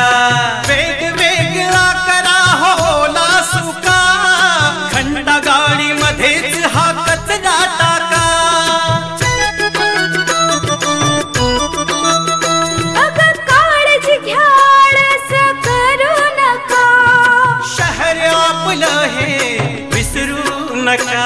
वेगवेगळा करा हो ओला सुका, घंटा गाडी मध्येच हा कचरा टाका. अगं काळजी घ्या असं करू नका, शहर आपलं हे विसरू नका.